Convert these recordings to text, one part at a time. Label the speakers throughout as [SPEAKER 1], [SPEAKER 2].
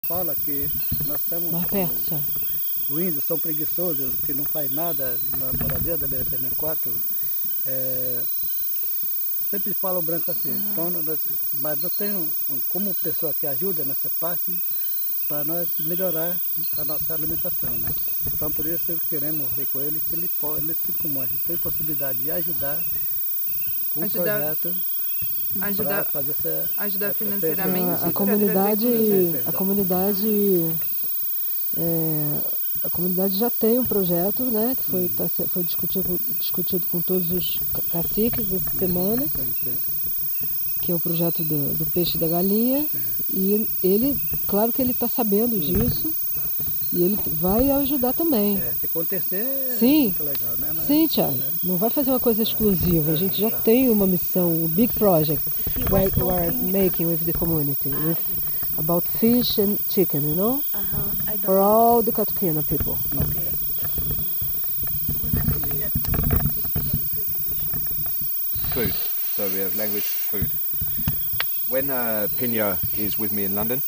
[SPEAKER 1] Fala que nós estamos
[SPEAKER 2] Mais perto, Thiago.
[SPEAKER 1] o índio são preguiçosos, que não faz nada na moradia da BR-364. Sempre fala o branco assim. Então, mas não tem como pessoa que ajuda nessa parte para nós melhorar a nossa alimentação, né? Então por isso queremos ver com ele se ele pode, ele tem como tem possibilidade de ajudar com o projeto.
[SPEAKER 3] Ajudar
[SPEAKER 1] fazer
[SPEAKER 3] ajudar financeiramente.
[SPEAKER 2] A comunidade já tem um projeto, né, que foi discutido com todos os caciques essa semana, que é o projeto do peixe e da galinha, e ele, claro que ele está sabendo disso, e ele vai ajudar também.
[SPEAKER 1] Se acontecer,
[SPEAKER 2] sim,
[SPEAKER 1] é muito legal, né? Mas,
[SPEAKER 2] sim, Thiago, não vai fazer uma coisa exclusiva, a gente já tem uma missão, um big project we are making with the community, about fish and chicken, you know, for all the Catuquina people.
[SPEAKER 4] Okay.
[SPEAKER 5] Food. So we have language for food. When Pina is with me in London,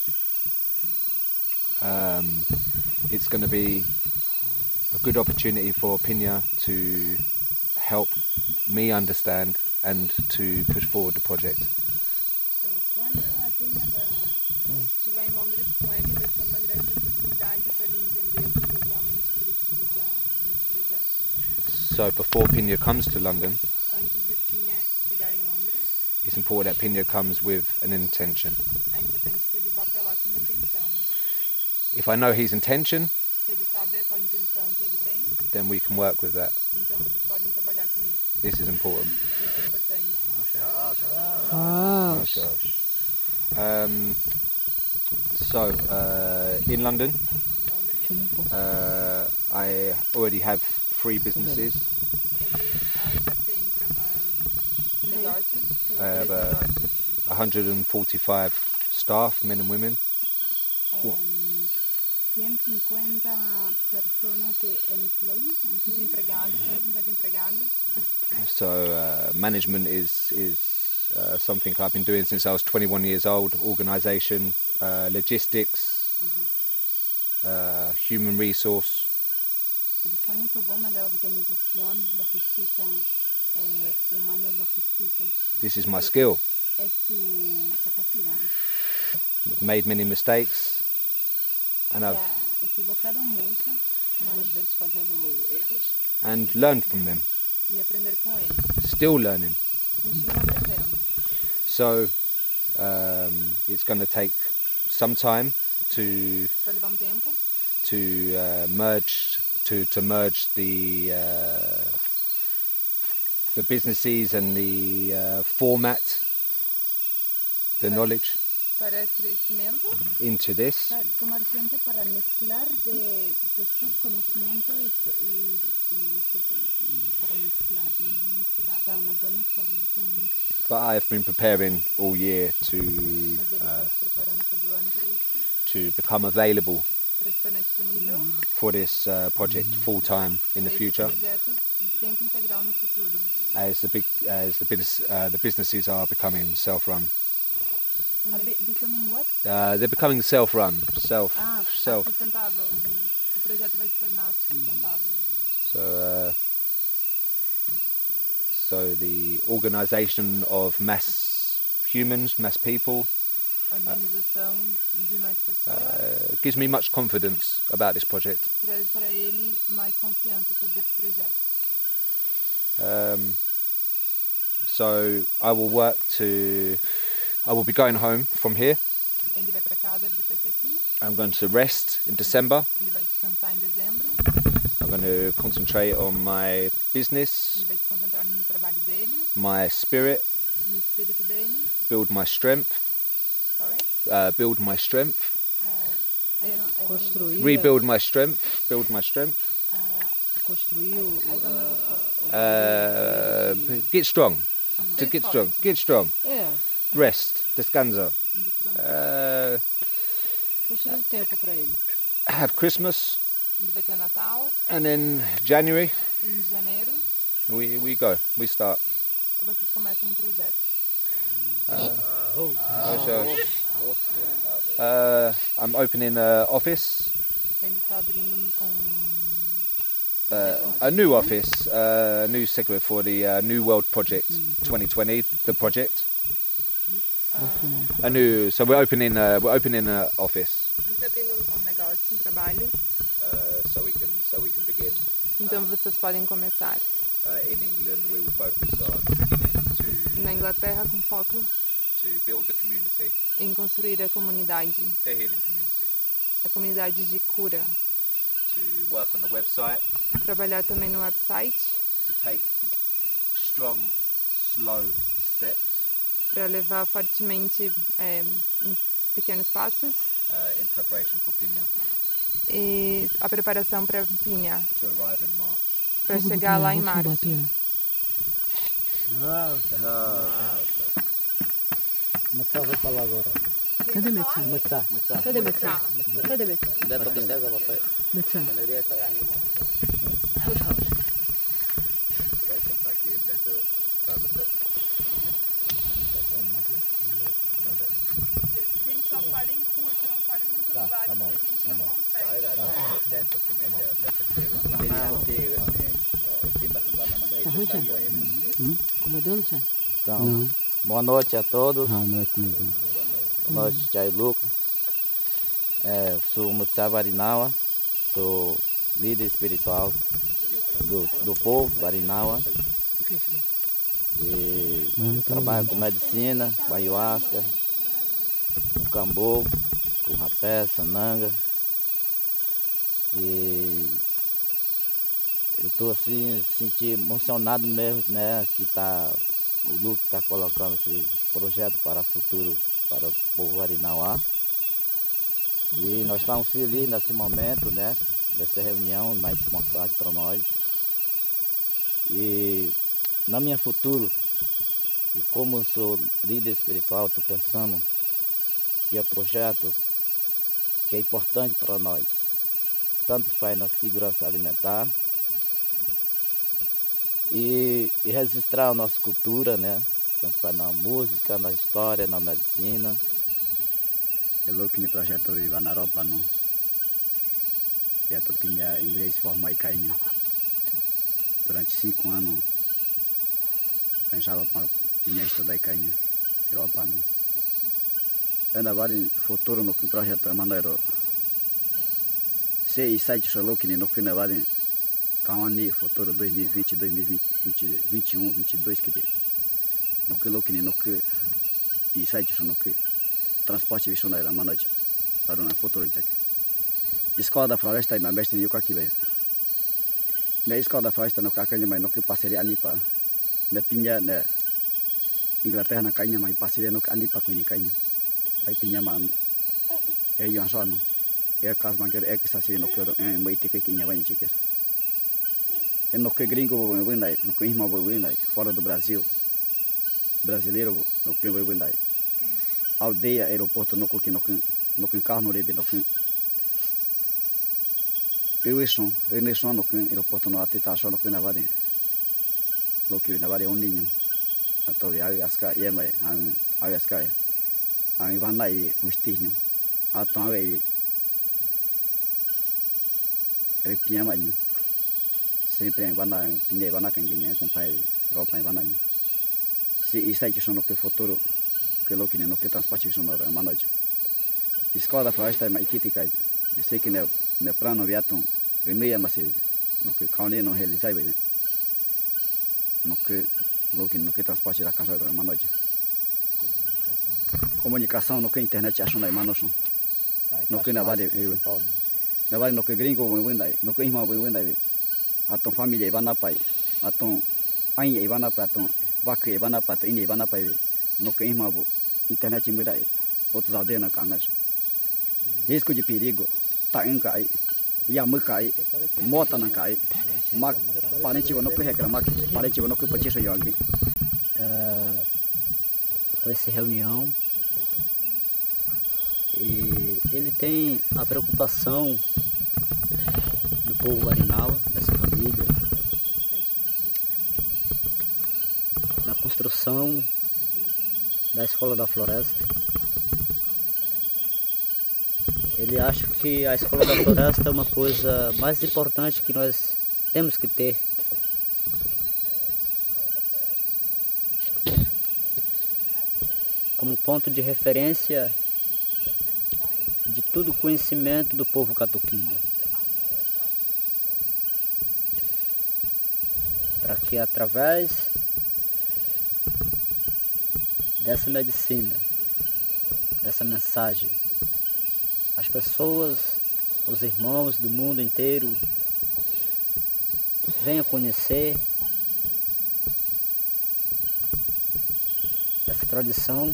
[SPEAKER 5] it's going to be a good opportunity for Pina to help me understand and to push forward the project.
[SPEAKER 4] Então, quando a Pina estiver em Londres com ele, vai ser uma grande oportunidade para ele entender o que ele realmente precisa nesse projeto.
[SPEAKER 5] So before Pina comes to London,
[SPEAKER 4] Antes de Pina chegar em Londres,
[SPEAKER 5] it's important that Pina comes with an intention.
[SPEAKER 4] é importante que ele vá para lá com uma intenção.
[SPEAKER 5] If I know his intention,
[SPEAKER 4] Se ele sabe qual a intenção que ele tem,
[SPEAKER 5] then we can work with that.
[SPEAKER 4] então vocês podem trabalhar com isso.
[SPEAKER 5] This is important.
[SPEAKER 4] Isso é importante.
[SPEAKER 5] In London,
[SPEAKER 4] Em Londres,
[SPEAKER 5] I already have 3 businesses.
[SPEAKER 4] ele já tem negócios,
[SPEAKER 5] I have
[SPEAKER 4] 3 negócios.
[SPEAKER 5] 145 staff, men and women.
[SPEAKER 4] 150 pessoas de empregados, 150 empregados.
[SPEAKER 5] So management is something I've been doing since I was 21 years old. Organisation, logistics, human resource.
[SPEAKER 4] Ele está muito bom na organização, logística, humano logística.
[SPEAKER 5] This is my skill.
[SPEAKER 4] É sua capacidade.
[SPEAKER 5] I've made many mistakes, and I've
[SPEAKER 4] Equivocado muito, mas às vezes fazendo erros
[SPEAKER 5] and learned from them.
[SPEAKER 4] e aprender com eles.
[SPEAKER 5] Still learning.
[SPEAKER 4] Continua aprendendo.
[SPEAKER 5] So it's going to take some time to
[SPEAKER 4] Vai levar tempo
[SPEAKER 5] merge the businesses and the format, the knowledge
[SPEAKER 4] para crescimento,
[SPEAKER 5] into this.
[SPEAKER 4] para tomar tempo para mesclar de seus conhecimentos e seu conhecimento, para mesclar, né? Misturar, dar uma boa forma.
[SPEAKER 5] But I have been preparing all year
[SPEAKER 4] Mas ele está se preparando todo ano para isso,
[SPEAKER 5] to become available
[SPEAKER 4] para se tornar disponível
[SPEAKER 5] for this project full time in the
[SPEAKER 4] para esse
[SPEAKER 5] future,
[SPEAKER 4] projeto de tempo integral no futuro.
[SPEAKER 5] as the businesses are becoming self-run.
[SPEAKER 4] Becoming what?
[SPEAKER 5] They're becoming self-run, self.
[SPEAKER 4] Sustentável. O projeto vai se tornar sustentável.
[SPEAKER 5] So the organisation of mass humans, mass people,
[SPEAKER 4] A organização de mais pessoas
[SPEAKER 5] gives me much confidence about this project.
[SPEAKER 4] traz para ele mais confiança sobre esse projeto.
[SPEAKER 5] So I will be going home from here.
[SPEAKER 4] Ele vai para casa depois daqui.
[SPEAKER 5] I'm going to rest in December.
[SPEAKER 4] Ele vai descansar em dezembro.
[SPEAKER 5] I'm going to concentrate on my business,
[SPEAKER 4] Ele vai se concentrar no trabalho dele,
[SPEAKER 5] my spirit,
[SPEAKER 4] no espírito dele.
[SPEAKER 5] build my strength,
[SPEAKER 4] Sorry.
[SPEAKER 2] Construir,
[SPEAKER 5] rebuild my strength, build my strength.
[SPEAKER 2] construir
[SPEAKER 5] Get strong. To get strong. Get strong. Rest. Descansa.
[SPEAKER 2] Construir tempo para ele.
[SPEAKER 5] Have Christmas,
[SPEAKER 4] Ele vai ter Natal
[SPEAKER 5] and then January
[SPEAKER 4] em janeiro.
[SPEAKER 5] we start.
[SPEAKER 4] Vocês começam um projeto.
[SPEAKER 5] I'm opening an office,
[SPEAKER 3] Ele está abrindo
[SPEAKER 5] a new office, a new segment for the New World Project 2020, the project. So we're opening an office.
[SPEAKER 3] Ele está abrindo negócio, trabalho.
[SPEAKER 5] So we can begin.
[SPEAKER 3] Então vocês podem começar.
[SPEAKER 5] In England, we will focus on
[SPEAKER 3] Na Inglaterra, com foco
[SPEAKER 5] to build the community,
[SPEAKER 3] em construir a comunidade,
[SPEAKER 5] the healing community,
[SPEAKER 3] a comunidade de cura.
[SPEAKER 5] to work on the website,
[SPEAKER 3] Trabalhar também no website
[SPEAKER 5] to take strong, slow steps
[SPEAKER 3] para levar fortemente em pequenos passos
[SPEAKER 5] in preparation for Pinha
[SPEAKER 3] e a preparação para Pinha,
[SPEAKER 5] to arrive in March.
[SPEAKER 3] para chegar lá em março.
[SPEAKER 1] Matsá vai falar agora.
[SPEAKER 2] Cadê Matsá?
[SPEAKER 1] Matsá.
[SPEAKER 2] Cadê Matsá? Cadê Matsá? Matsá.
[SPEAKER 5] Vai sentar aqui perto do tradutor.
[SPEAKER 4] Gente, só fala em curto, não fale muito do lado, porque a gente não consegue.
[SPEAKER 2] Tá ruim, Chay? Incomodando, Chay?
[SPEAKER 6] Então, boa noite a todos.
[SPEAKER 1] Não é comigo.
[SPEAKER 6] Boa noite, Chay Lucas. Eu sou Mutsá Varinawa, sou líder espiritual do povo Varinawa. E eu trabalho com medicina, com ayahuasca, com cambô, com rapé, sananga. E eu estou assim, senti emocionado mesmo, né? Que o Lucas está colocando esse projeto para o futuro, para o povo Varinauá. E nós estamos felizes nesse momento, né? Dessa reunião mais importante para nós. E na minha futuro, e como eu sou líder espiritual, estou pensando que é um projeto que é importante para nós. Tanto faz na segurança alimentar e registrar a nossa cultura, né? Tanto faz na música, na história, na medicina.
[SPEAKER 7] Eu que no projeto viva na Europa não. Já tô pinha inglês forma e cainha. Durante 5 anos, pensava para pinha estudar e cainha. Europa não. Ainda vai em futuro no projeto Emanuel. Se e site solo que no que vai Kawani futuro 2020, 2021, 22 que no que lo que no que e site solo que transporte visionário Emanuel. Para um futuro isso aqui. Escola da Floresta e Mambeste no aqui veio. Na escola da Floresta no cacanha mas no que parceria anipa. Na pinha na Inglaterra na cainha mas parceria no anipa com cainha. Aí pinha man é João não. É caso banqueiro é que está se no que é muito que inha vai chiqueira. É no que gringo vai vendai, no que irmão vai vendai, fora do Brasil. Brasileiro no que vai vendai. Aldeia, aeroporto no que carro no rebe no que eu isso no que aeroporto no atita só no que na vale. Lo que na vale ninho. Atau ya aska ia mai ang aska. Ang vanai mustinho. Atau ai repia mai. Sempre ang vanai pinha vanai kan gini companhia Europa em vanai. Se isso aí que no que futuro que lo que no que transporte visionário é manoja. Escola da Floresta é mais crítica. Eu sei que no plano viatum remeia mas no que caule não realizar bem. No que lo que no que transporte da casa é manoja. Comunicação no que internet acha na mano são. No que na vale na vale no que gringo vai vendai, no que irmão vai vendai. Atom família vai na pai. Atom ai vai na pai, atom vaca vai na pai, ini vai na pai. No que irmão internet mudai. Outros aldeias na cangas. Risco de perigo, tá em cai, yamu cai, mota na cai, mas parente não que reclamar, parente não que pode ser aqui.
[SPEAKER 8] Com essa reunião e ele tem a preocupação do povo Varinawa, dessa família, na construção da Escola da Floresta. Ele acha que a Escola da Floresta é uma coisa mais importante que nós temos que ter. Como ponto de referência de todo o conhecimento do povo catuquina. Para que através dessa medicina, dessa mensagem, as pessoas, os irmãos do mundo inteiro venham conhecer essa tradição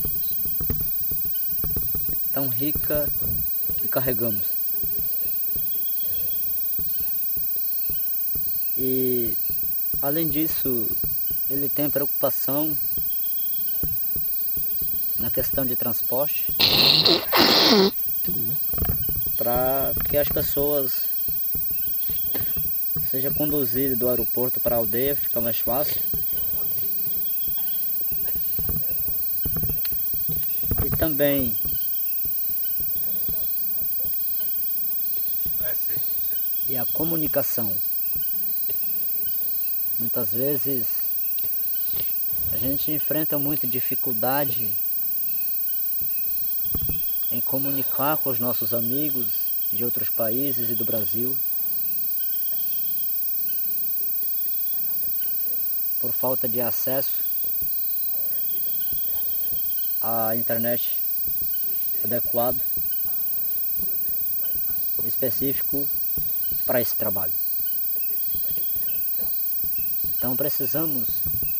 [SPEAKER 8] tão rica que carregamos. E além disso, ele tem preocupação na questão de transporte para que as pessoas sejam conduzidas do aeroporto para a aldeia, fica mais fácil. E também a comunicação. Muitas vezes a gente enfrenta muita dificuldade em comunicar com os nossos amigos de outros países e do Brasil por falta de acesso à internet adequado, específico para esse trabalho. Então precisamos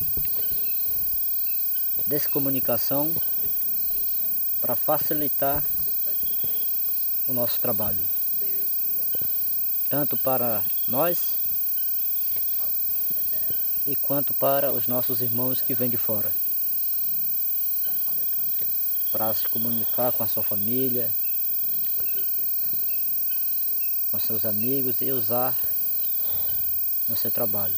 [SPEAKER 8] dessa comunicação para facilitar o nosso trabalho, tanto para nós e quanto para os nossos irmãos que vêm de fora, para se comunicar com a sua família, com seus amigos e usar no seu trabalho.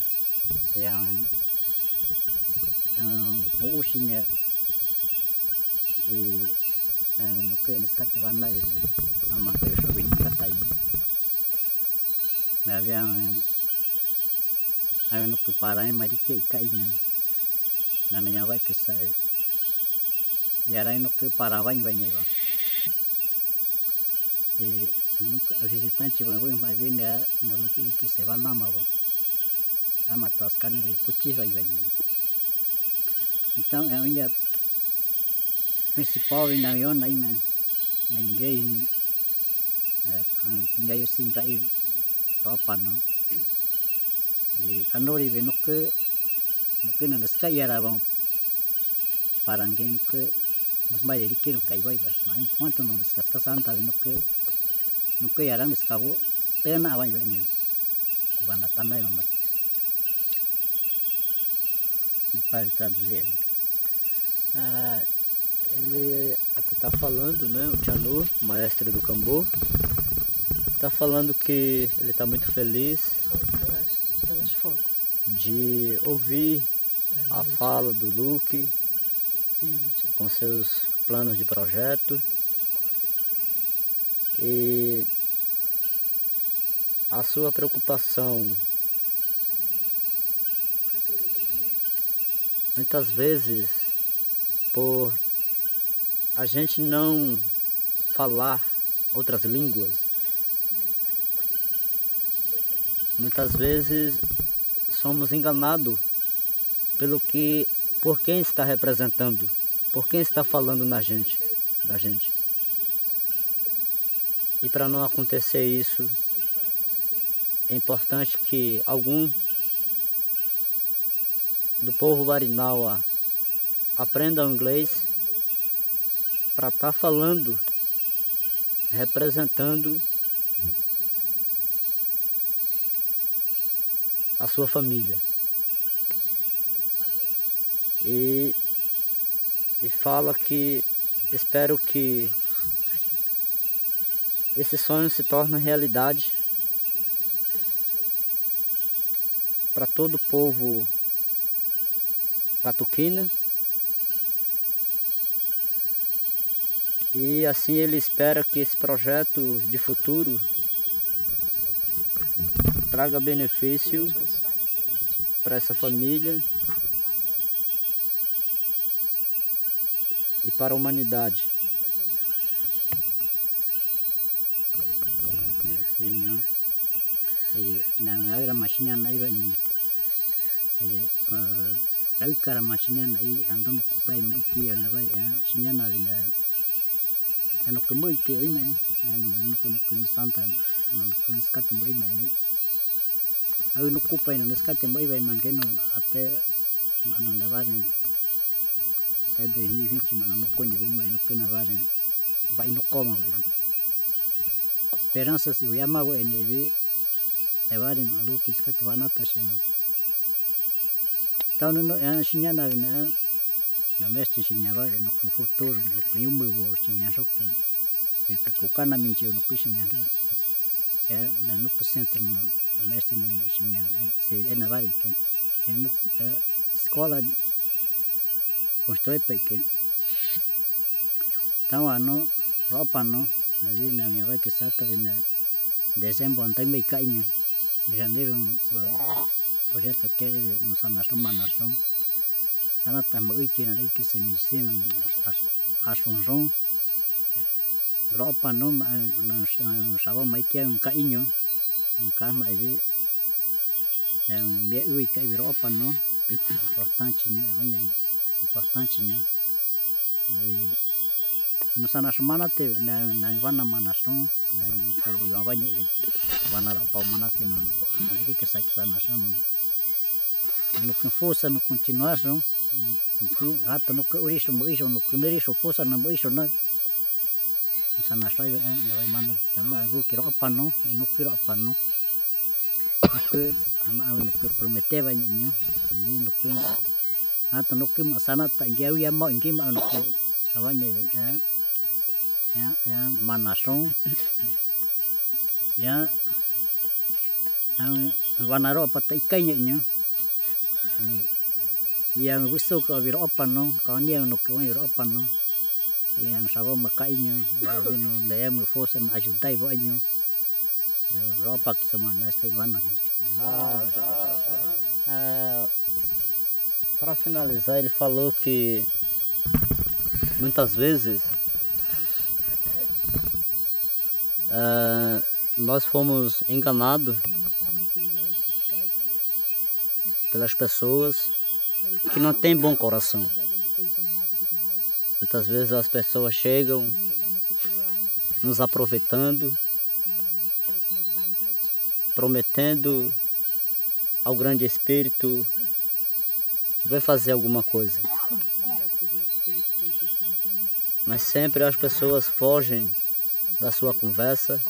[SPEAKER 7] No que nescativana ama que so vin katai na via no que para mari que cainya na nya vai que sai ya rai no que para vai nei va e no visitante vai vir na lo que se va na ma va ama tascan de puti vai então é onde principal na yo na inglês pinha eu sim cai apa no e anori ve no que na sky era bom para alguém que mas mais ele que no cai vai mas enquanto não descasca santa ve no que era no escavo pena vai ni cubana tandai mamãe me para traduzir.
[SPEAKER 8] Ele aqui está falando, né, o Tianu, maestro do Cambô, está falando que ele está muito feliz de ouvir a fala do Luke com seus planos de projeto e a sua preocupação. Muitas vezes, por a gente não falar outras línguas, muitas vezes somos enganados por quem está representando, por quem está falando da gente. E para não acontecer isso, é importante que algum do povo Warinawa aprenda o inglês para estar falando, representando a sua família. E fala que espero que esse sonho se torne realidade para todo o povo catuquina E assim ele espera que esse projeto de futuro traga benefício para essa família e para a humanidade.
[SPEAKER 9] Inyo na ngara masinya na iwa ni ai kara masinya na I andono kupai mai ki ana ba ya sinya na vina ano kumoi te oi mai ano no santa no skate moi mai au no kupai no skate moi vai mangeno até ano na va até 2020 mano no konye bo mai no kana va vai no coma esperanças eu yamago NV levarem a luz que se vai na taxa então no sinya na na mestre sinya vai no futuro no primeiro vou sinya só que que cocana mentira no que sinya é no centro no mestre sinya se é na vai que é no escola constrói para que então ano roupa no ali na minha vai que sata vem dezembro ontem me cainho em janeiro projeto que no sanação manação sana tamo aqui na que se me ensina as funções roupa no sábado me que um cainho um carro mais vi me ui que roupa no importante né olha importante né ali no sana semana te na ivana manação na que eu vai ivana roupa mana te no que sai sana no que força no continuação no que ato no que oriço no que neriço força no oriço no sana sai na vai mana também o que roupa no no que roupa no que no que prometeva nho no que ato no que sana tá ingiau ya mo ingi no que sabanya ya manação ya vanaro pata ikainya nyo yang busuk ka viro opano ka ni no que viro opano yang sabo makainya no daya me força ajudai bo anyo ropa que sama neste vana
[SPEAKER 8] para finalizar ele falou que muitas vezes nós fomos enganados pelas pessoas que não têm bom coração. Muitas vezes as pessoas chegam nos aproveitando, prometendo ao grande Espírito que vai fazer alguma coisa. Mas sempre as pessoas fogem da sua conversa,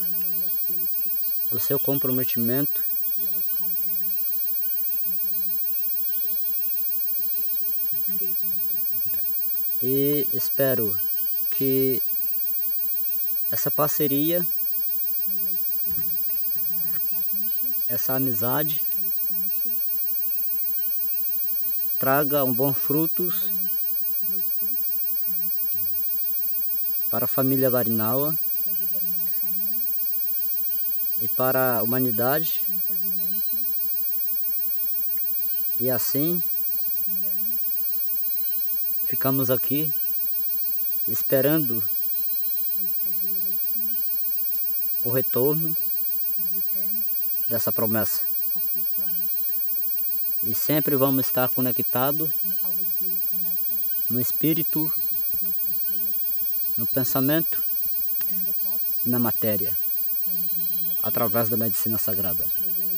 [SPEAKER 8] do seu comprometimento. E espero que essa parceria, essa amizade traga bons frutos para a família Varinawa e para a humanidade. E assim ficamos aqui esperando o retorno dessa promessa. E sempre vamos estar conectados no espírito, no pensamento e na matéria, através da medicina sagrada.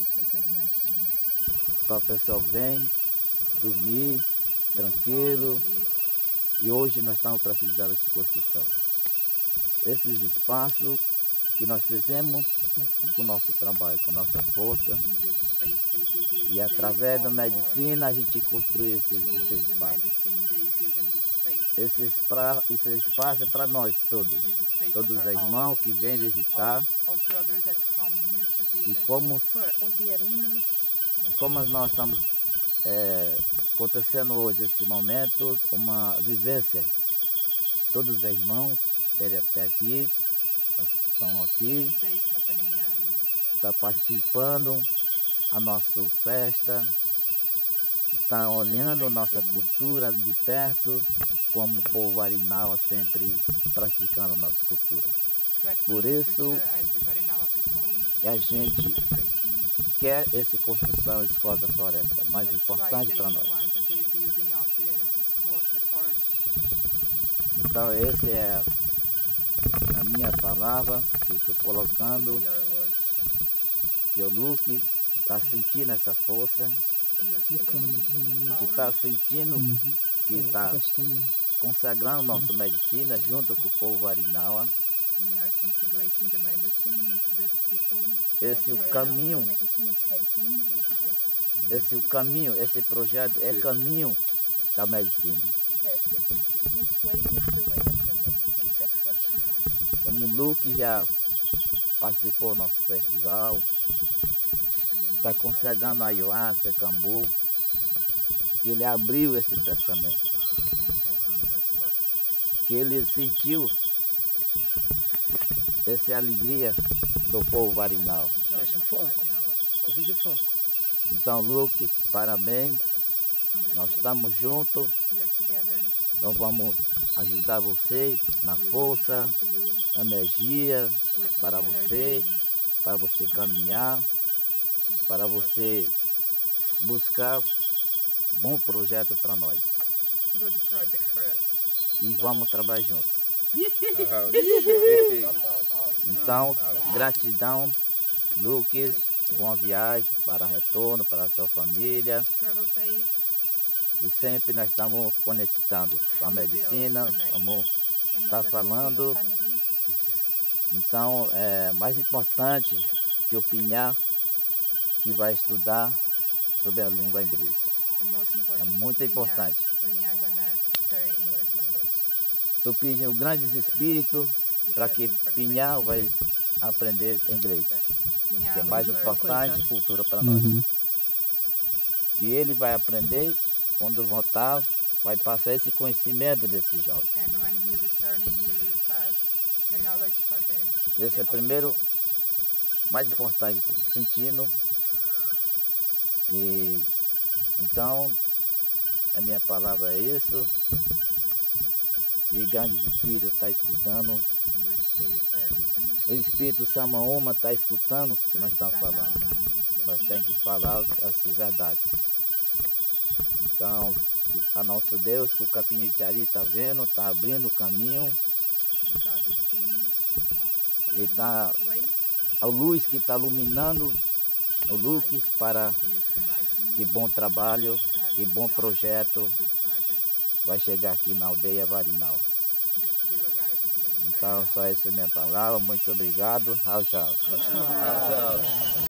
[SPEAKER 6] Para o pessoal vem dormir tranquilo. E hoje nós estamos precisando de construção. Esses espaços que nós fizemos com o nosso trabalho, com nossa força. E através da medicina a gente construiu esse espaço. Esse espaço é para nós todos. Todos os irmãos que vêm visitar. E como nós estamos acontecendo hoje, esse momento, uma vivência. Todos os irmãos vieram até aqui, estão aqui,
[SPEAKER 3] Today is happening
[SPEAKER 6] estão participando a nossa festa, estão olhando a nossa cultura de perto, como o povo Warinawa sempre praticando a nossa cultura. Por isso, a gente quer essa construção de escola da floresta, mais importante para nós. Então, essa é a minha palavra que eu estou colocando, que o Luke está sentindo essa força, que está sentindo que está consagrando nossa medicina junto com o povo Warinawa. Esse é o caminho. Esse é o caminho, esse projeto é o caminho da medicina. Como o Luke já participou do nosso festival, está consagrando a ayahuasca, cambu, que ele abriu esse pensamento, que ele sentiu essa alegria do povo Warinawa.
[SPEAKER 1] Deixa o foco, corrige o foco.
[SPEAKER 6] Então, Lucas, parabéns, nós estamos juntos, nós vamos ajudar você na força, na energia, para você caminhar, para você buscar bom projeto para nós. E vamos trabalhar juntos. Então, gratidão, Lucas, boa viagem para retorno, para a sua família. E sempre nós estamos conectando com a medicina, vamos estar falando. Então, é mais importante que o Pinhá, que vai estudar sobre a língua inglesa. É muito importante. Estou pedindo grandes espíritos para que Pinhá vai aprender inglês, que é mais importante futuro para nós. E ele vai aprender, quando voltar, vai passar esse conhecimento desse jovem. Esse é o primeiro, mais importante, estou sentindo. E então, a minha palavra é isso. E grandes espíritos estão escutando. O espírito Samaoma está escutando o que nós estamos falando. Nós temos que falar as verdades. Então, a nosso Deus, que o Capinhuichari está vendo, está abrindo o caminho. E tá a luz que está iluminando o Lucas para que bom trabalho, que bom projeto vai chegar aqui na aldeia Warinawa. Então, só essa é a minha palavra. Muito obrigado. Tchau, tchau.